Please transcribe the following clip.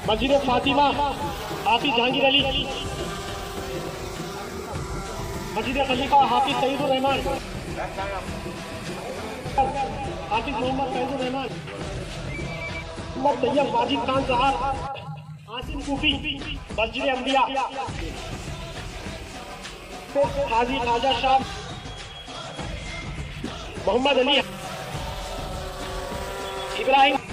मस्जिद फातिमा हाफिज जहांगीर अली, मस्जिद खलीफा हाफिज सईदुर रहमान, हाफिज मोहम्मद सईदुर रहमान, मोहम्मद तैयब वाजिद खान साहब, आसिम सूफी, मस्जिद अंबिया, हाजी ख्वाजा शाह, मोहम्मद अली, इब्राहिम